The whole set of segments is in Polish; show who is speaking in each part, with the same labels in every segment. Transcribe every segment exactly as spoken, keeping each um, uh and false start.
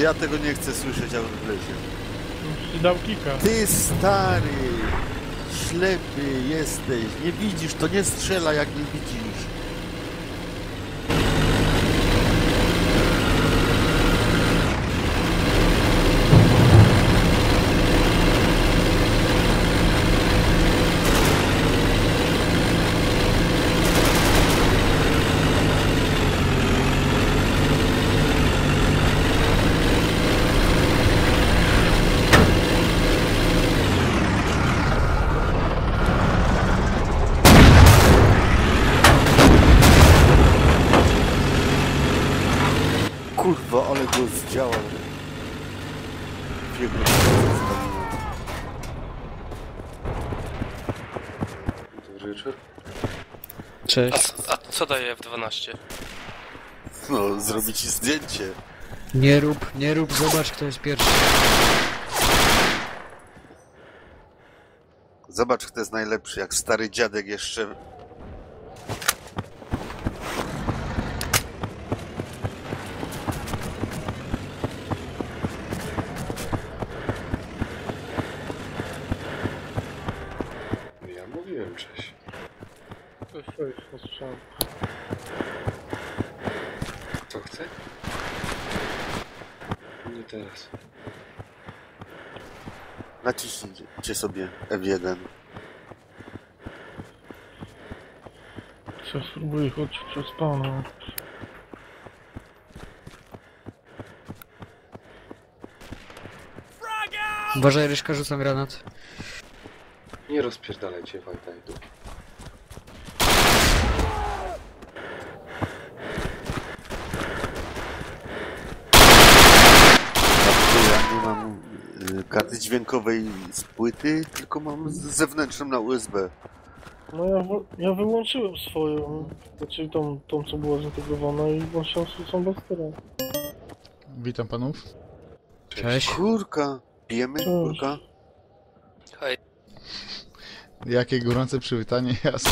Speaker 1: ja tego nie chcę słyszeć, jak on wlezie.
Speaker 2: Ci dał kika.
Speaker 1: Ty stary, ślepy jesteś, nie widzisz, to nie strzela jak nie widzisz. Kurwa, ale go zdziałał. Jego
Speaker 3: Dobry wieczór.
Speaker 4: Cześć.
Speaker 5: A, a co daje F dwanaście?
Speaker 1: No, zrobić ci zdjęcie.
Speaker 4: Nie rób, nie rób, zobacz kto jest pierwszy.
Speaker 1: Zobacz, kto jest najlepszy, jak stary dziadek jeszcze...
Speaker 3: Ja mówiłem cześć.
Speaker 2: Coś, coś, posłyszałem.
Speaker 3: Co chce? Nie teraz.
Speaker 1: Naciśnijcie sobie F jeden.
Speaker 2: Co, spróbuję chodzić przez pana.
Speaker 4: Uważaj, Ryszka, rzucam granat.
Speaker 3: Nie rozpierdalajcie Wajtajdu.
Speaker 1: Ja nie mam y, karty dźwiękowej z płyty, tylko mam z zewnętrzną na U S B.
Speaker 2: No ja, w- ja wyłączyłem swoją, znaczy tą, tą co była zintegrowana i włączyłem są bez tyle.
Speaker 6: Witam panów.
Speaker 4: Cześć.
Speaker 1: Kurka, pijemy?
Speaker 2: Cześć.
Speaker 1: Kurka?
Speaker 5: Hej,
Speaker 6: Jakie gorące przywitanie, jasne.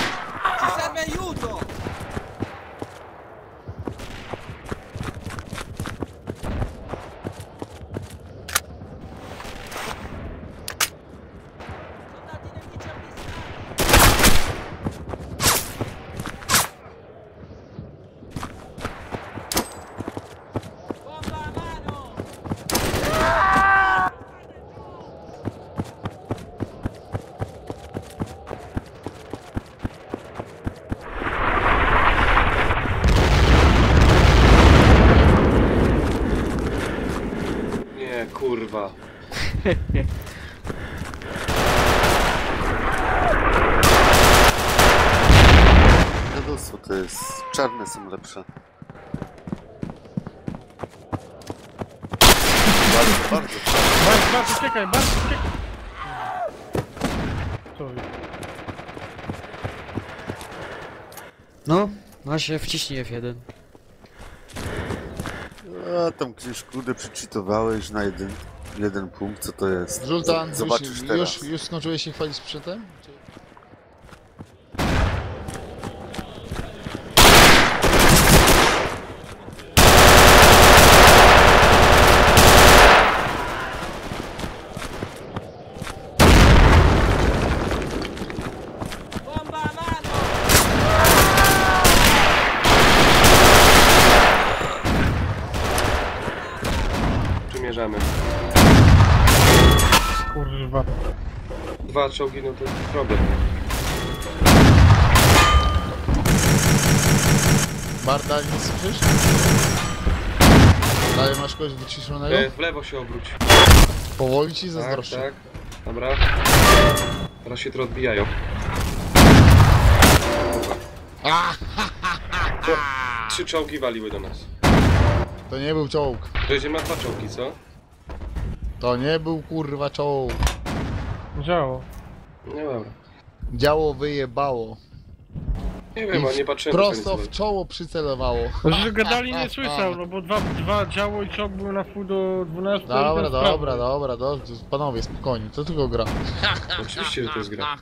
Speaker 3: Nie, kurwa.
Speaker 1: Dziadostwo to jest... Czarne są lepsze. Bardzo, bardzo czarne.
Speaker 2: Bardzo, bardzo uciekaj, bardzo uciekaj! Sorry.
Speaker 4: No, właśnie wciśnij F jeden.
Speaker 1: A tam gdzieś kurde przeczytowałeś na jeden, jeden punkt, co to jest?
Speaker 6: Zoltan,
Speaker 1: Zobaczysz
Speaker 6: już,
Speaker 1: teraz.
Speaker 6: już, już skończyłeś się chwalić sprzętem? Czy-
Speaker 3: Przymierzamy.
Speaker 2: Kurwa.
Speaker 3: Dwa czołgi, no to problem.
Speaker 6: Barda, nie słyszysz? Dalej masz kogoś wyciszonego?
Speaker 3: E, w lewo się obróć.
Speaker 6: Powoli ci
Speaker 3: Tak,
Speaker 6: zazdroszczę.
Speaker 3: tak. Dobra. Teraz się to odbijają.
Speaker 6: A,
Speaker 3: To, trzy czołgi waliły do nas.
Speaker 6: to nie był czołg.
Speaker 3: Dojedziemy na dwa czołgi, co?
Speaker 6: To nie był kurwa czołg.
Speaker 2: Działo.
Speaker 3: Nie dobra.
Speaker 6: Działo wyjebało.
Speaker 3: Nie wiem, a nie patrzyłem.
Speaker 6: Prosto w czoło przycelowało.
Speaker 2: Że gadali nie słyszał, no bo dwa, dwa działo i czołg były na wpół do dwunastu.
Speaker 6: Dobra, dobra, dobra, dobra, panowie, spokojnie, to tylko gra.
Speaker 3: Oczywiście, że to jest gra.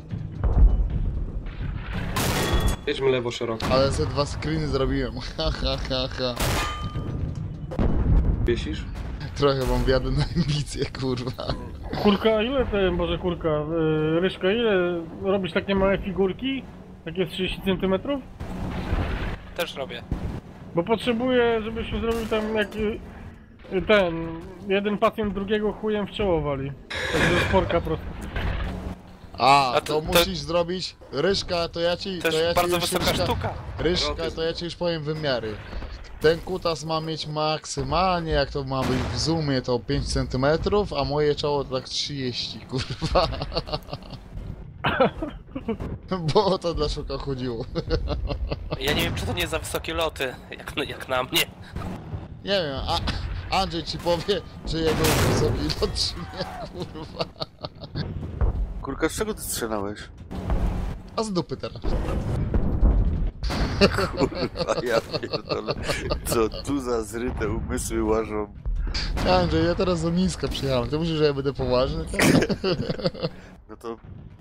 Speaker 3: Jedźmy lewo szeroko.
Speaker 6: Ale ze dwa screeny zrobiłem. Ha, ha, ha, ha.
Speaker 3: Wiesisz?
Speaker 6: Trochę mam wiadę na ambicje, kurwa.
Speaker 2: Kurka, ile te, może kurka, yy, Ryszka, ile robisz takie małe figurki? Takie z trzydzieści centymetrów?
Speaker 5: Też robię.
Speaker 2: Bo potrzebuję, żebyśmy zrobił tam jak y, ten, jeden pacjent drugiego chujem w czoło wali. Także sporka prosto.
Speaker 6: A,
Speaker 5: A
Speaker 6: to,
Speaker 5: to- to-
Speaker 6: musisz zrobić... Ryszka, to ja ci...
Speaker 5: To
Speaker 6: To ja
Speaker 5: jest
Speaker 6: ci
Speaker 5: bardzo
Speaker 6: już,
Speaker 5: wysoka
Speaker 6: Ryszka,
Speaker 5: sztuka.
Speaker 6: Ryszka, to ja ci już powiem wymiary. Ten kutas ma mieć maksymalnie, jak to ma być w zoomie, to pięć centymetrów, a moje czoło to tak trzydzieści, kurwa. Bo o to dla szuka chodziło.
Speaker 5: Ja nie wiem, czy to nie za wysokie loty, jak, na- jak na mnie.
Speaker 6: Nie wiem, a Andrzej ci powie, czy jego wysoki lot, czy nie, kurwa.
Speaker 1: Kurka, z czego ty strzelałeś?
Speaker 6: A z dupy teraz.
Speaker 1: Kurwa, ja pierdolę. Co tu za zryte umysły łażą.
Speaker 6: Andrzej, ja teraz za nisko przyjechałem. Ty myślisz, że ja będę poważny? Tak?
Speaker 1: No to...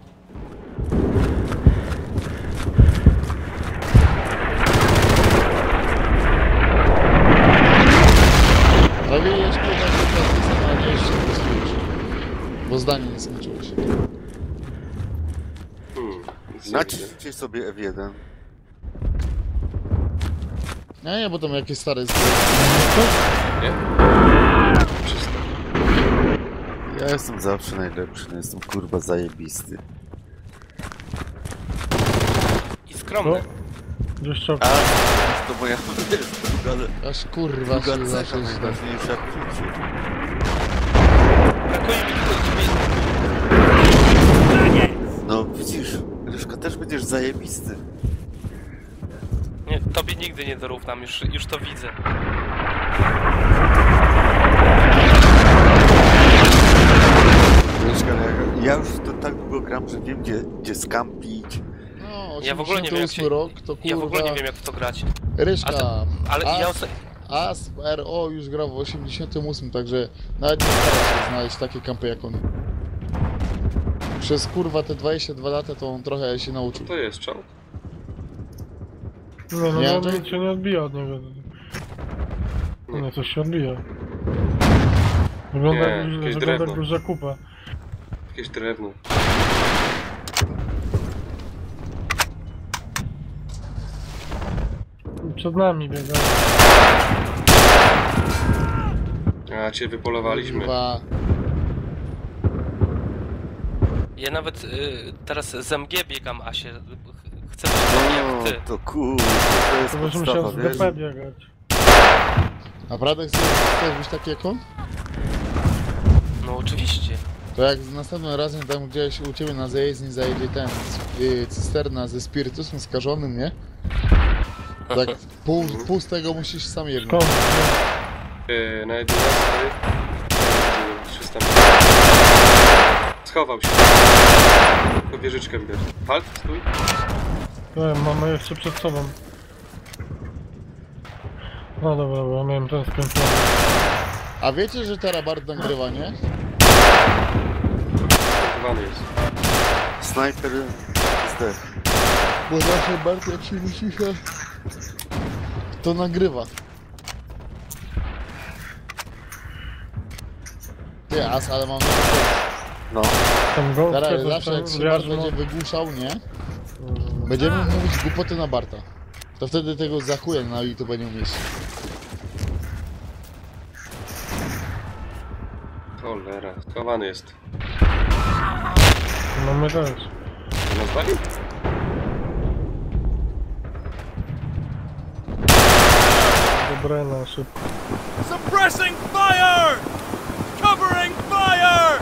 Speaker 6: Nawijesz, kurwa, kurwa, na jeszcze głosujesz. Bo zdanie nie skończyłeś.
Speaker 3: Hmm, nic nie widzę.
Speaker 1: Naciśnijcie sobie F jeden.
Speaker 6: Nie, nie, bo tam jakieś stare zbroje.
Speaker 3: Nie? Czysto.
Speaker 1: Ja jestem zawsze najlepszy, no jestem kurwa zajebisty.
Speaker 5: I skromny.
Speaker 2: Gdzieś trzeba...
Speaker 1: A, to moja, wiesz, druga,
Speaker 6: Aż kurwa
Speaker 1: druga
Speaker 6: się
Speaker 1: cecha
Speaker 6: zawsze źle.
Speaker 1: najważniejsza w życiu.
Speaker 5: Brakuje mi tylko
Speaker 1: No widzisz, Ryszka, też będziesz zajebisty.
Speaker 5: nie, tobie nigdy nie dorównam, już, już to widzę.
Speaker 1: Ryszka, ja, ja już to tak długo gram, że wiem gdzie, gdzie skampić.
Speaker 6: No,
Speaker 5: Ja w ogóle nie wiem, jak
Speaker 6: osiemdziesiąty ósmy
Speaker 5: się-
Speaker 6: rok, to kurwa...
Speaker 5: Ja w ogóle nie wiem, jak w to grać.
Speaker 6: Ryszka,
Speaker 5: A to- Ale ja...
Speaker 6: As,
Speaker 5: oso-
Speaker 6: As R O już grał w osiemdziesiątym ósmym, także nawet nie stara się znaleźć takie kampy jak on. Przez kurwa te dwadzieścia dwa lata to on trochę się nauczył.
Speaker 3: Co to jest, czołg?
Speaker 2: Nie, no
Speaker 6: Nie,
Speaker 2: ja
Speaker 6: to-
Speaker 2: nic się nie odbija od niego. Nie, coś się odbija. Wygląda,
Speaker 3: Nie,
Speaker 2: jak,
Speaker 3: jakieś
Speaker 2: wygląda
Speaker 3: drewno.
Speaker 2: jak duża kupa.
Speaker 3: Jakieś drewno.
Speaker 2: Przed nami biega.
Speaker 3: A, cię wypolowaliśmy.
Speaker 6: Kurwa,
Speaker 5: Ja nawet y, teraz z M G biegam, a się... ch- Chcę być taki
Speaker 1: No,
Speaker 5: jak ty.
Speaker 1: to kurwa, to jest
Speaker 2: To byś
Speaker 1: podstawa,
Speaker 2: musiał z
Speaker 1: wiesz?
Speaker 2: D P biegać.
Speaker 6: naprawdę chcesz, chcesz być taki jak on?
Speaker 5: No oczywiście.
Speaker 6: To jak następnym razem tam gdzieś u ciebie na zajezdni zajedzie ten y, cysterna ze spirytusem skażonym, nie? Tak pół, pół z tego musisz sam jedno.
Speaker 2: Skąd?
Speaker 3: Yy, na jedenastej... trzysta. Schował się. To wieżyczkę widać. Halt, stój.
Speaker 2: Nie, mamy jeszcze przed sobą. No dobra, bo ja miałem ten skończony.
Speaker 6: A wiecie, że Terabard nagrywa, nie?
Speaker 3: Schowany jest.
Speaker 1: Snajper zdech.
Speaker 6: Bo zawsze Bart jak się musi się... to nagrywa. Ty, as, ale mam...
Speaker 1: No.
Speaker 2: Tam go,
Speaker 6: Teraz
Speaker 2: coś
Speaker 6: zawsze
Speaker 2: tam,
Speaker 6: jak się Bart
Speaker 2: wiarzmo.
Speaker 6: będzie wygłuszał, nie? Będziemy mówić głupoty na Barta. To wtedy tego za chuja na YouTube nie umieści.
Speaker 3: Cholera, schowany jest.
Speaker 2: No my też.
Speaker 3: Nazwali?
Speaker 2: Dobre na szybko.
Speaker 7: Suppressing fire! Covering fire!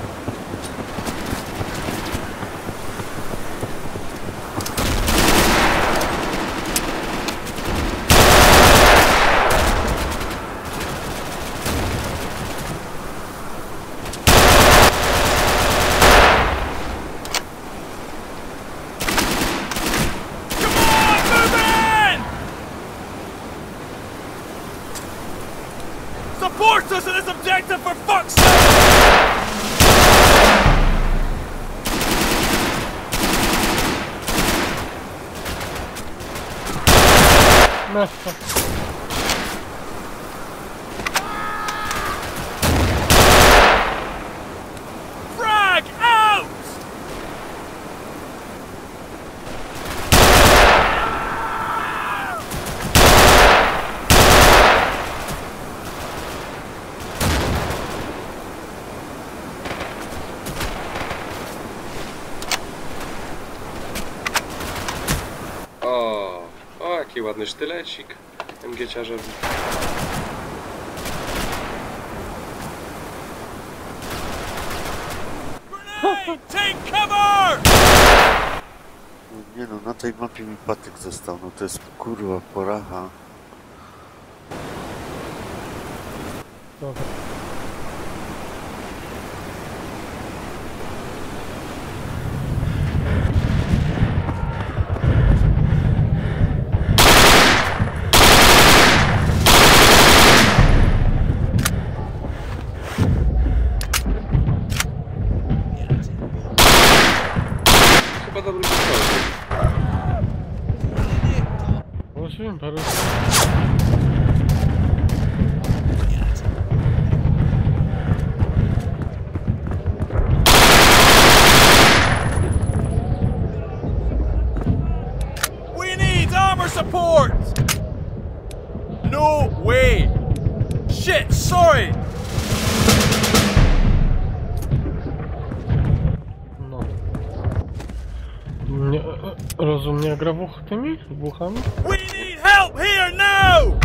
Speaker 7: Come on, move in! Support us in this objective for fuck's sake!
Speaker 2: No,
Speaker 3: O, o, jaki ładny sztylecik. Emgieciarzowi.
Speaker 7: Grenade! Take cover!
Speaker 1: No nie no, na tej mapie mi patyk został, no to jest kurwa poracha.
Speaker 2: Dobra.
Speaker 3: Chyba dobry wychodzi.
Speaker 2: Poszłem, parę...
Speaker 7: We need armor support! No way! Shit, sorry!
Speaker 2: No. Nie, rozum nie gra wuch tymi buchami?
Speaker 7: We need help here now!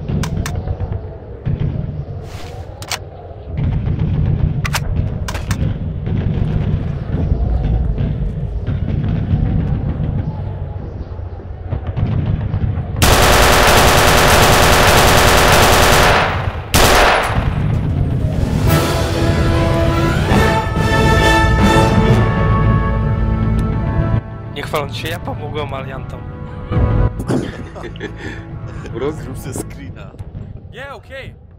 Speaker 5: Nie chwaląc się, ja pomogłem aliantom.
Speaker 3: Urok?
Speaker 1: Zrób ze screena.
Speaker 7: Yeah, okay.